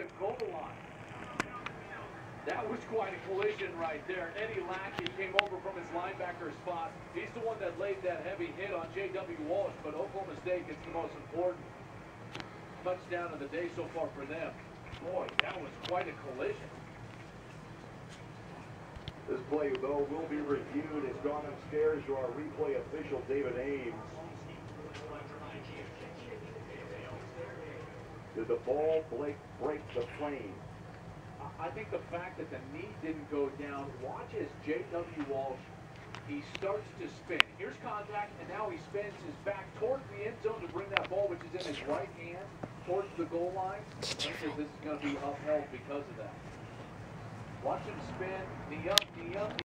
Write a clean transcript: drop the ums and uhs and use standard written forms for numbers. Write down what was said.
the goal line. That was quite a collision right there. Eddie Lackey came over from his linebacker spot. He's the one that laid that heavy hit on J.W. Walsh, but Oklahoma State gets the most important touchdown of the day so far for them. Boy, that was quite a collision. This play, though, will be reviewed. It's gone upstairs to our replay official, David Ames. Did the ball break the plane? I think the fact that the knee didn't go down, watch as J.W. Walsh, he starts to spin. Here's contact, and now he spins his back towards the end zone to bring that ball, which is in his right hand, towards the goal line. I think that this is going to be upheld because of that. Watch him spin, knee up, knee up.